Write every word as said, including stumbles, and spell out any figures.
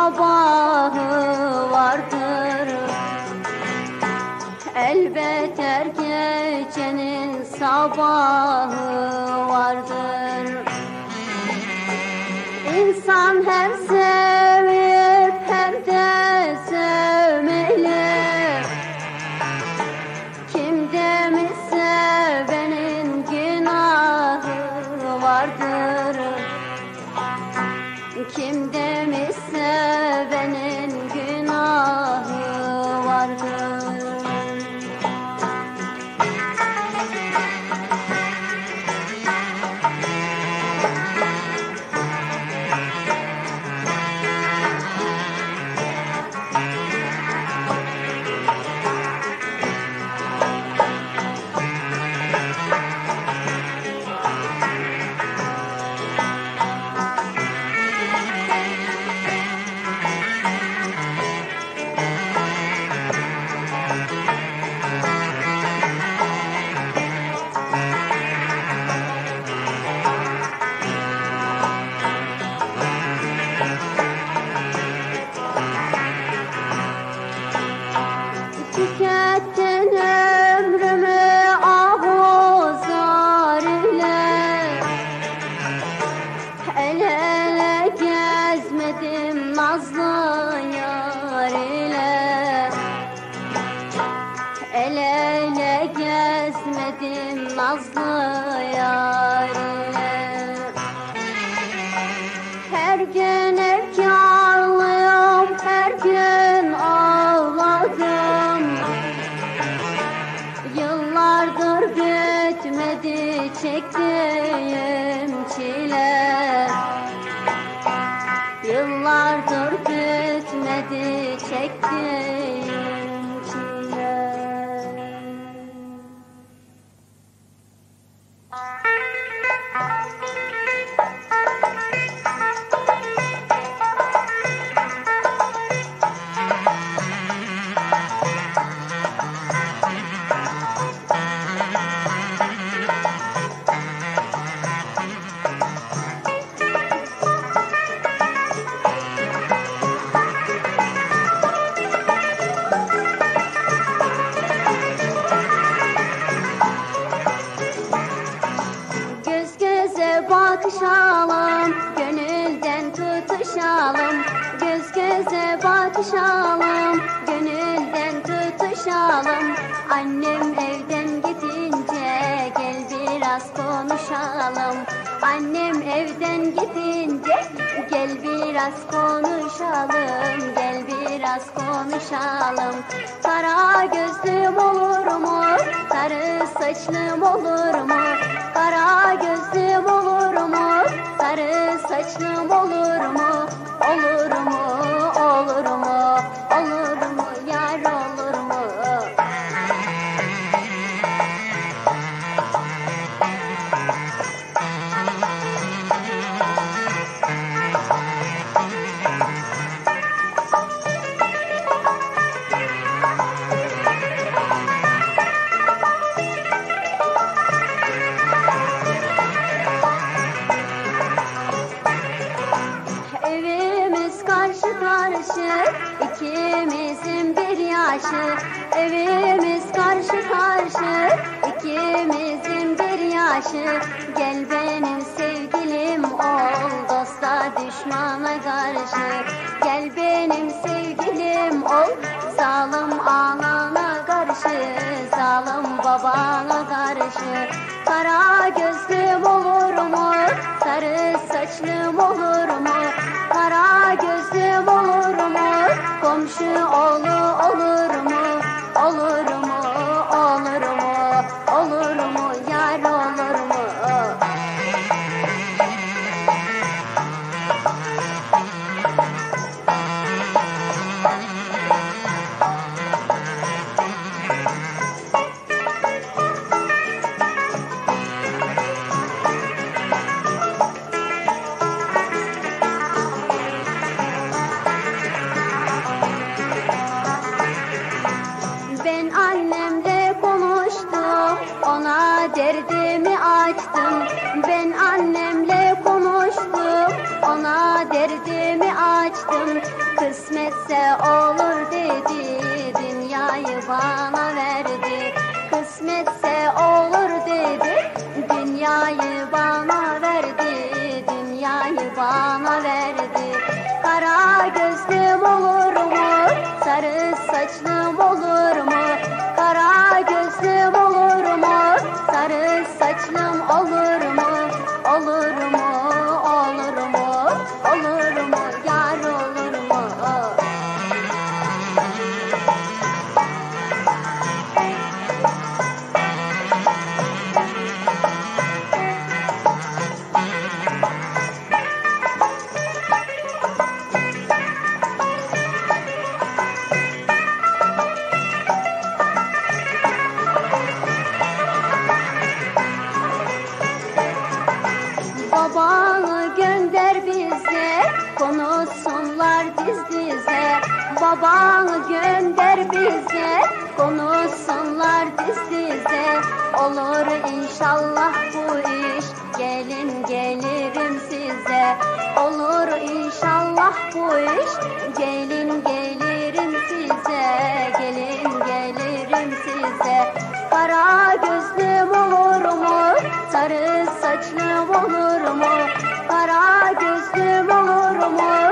sabahı vardır. Elbet her gecenin sabahı vardır. İnsan hem sevip hem de sevmeli. Kim demiş sevenin günahı vardır. Kim demiş sevenin günahı vardır. Tükettin ömrümü ahuzar ile. El ele gezmedim nazlı yar ile. El ele gezmedim nazlı yar ile. Her gün efkarlıyım, her gün ağladım. Yıllardır bitmedi çektiğim çile. Yıllardır bitmedi çektiğim çile. Bakışalım, gönülden tutuşalım. Göz göze bakışalım, gönülden tutuşalım. Annem evden gidince gel biraz konuşalım. Annem evden gidince gel biraz konuşalım. Gel biraz konuşalım. Kara gözlüm olur mu? Sarı saçlım olur mu? Kara gözlüm olur mu? Sarı saçlım olur mu? Olur mu? Olur mu? Olur mu? Yar olur mu? Karşı karşı ikimizin bir yaşı. Evimiz karşı karşı ikimizin bir yaşı. Gel benim sevgilim ol dosta düşmana karşı. Gel benim sevgilim ol zalim anana karşı. Zalim babana karşı. Kara gözlüm olur mu? Sarı saçlım olur mu? Kara gözlüm olur mu? Komşu oğlu olur mu? Olur mu? Olur mu? Olur mu? Yar olur mu? Ben annemle konuştum, ona derdimi açtım. Ben annemle konuştum, ona derdimi açtım. Kısmetse olur dedi, dünyayı bana verdi. Kısmetse olur dedi, dünyayı bana verdi. Dünyayı bana verdi. Kara gözlüm olur mu? Sarı saçlım olur mu? Kara gözlüm olur mu? Sarı saçlım olur mu? Olur mu? Olur mu? Olur mu? Yar olur mu? Babanı gönder bize, konuşsunlar diz dize. Babanı gönder bize, konuşsunlar diz dize. Olur inşallah bu iş, gelin gelirim size. Olur inşallah bu iş, gelin gelirim size. Gelin gelirim size. Kara gözlüm olur mu? Sarı saçlım olur mu? Kara gözlüm olur mu?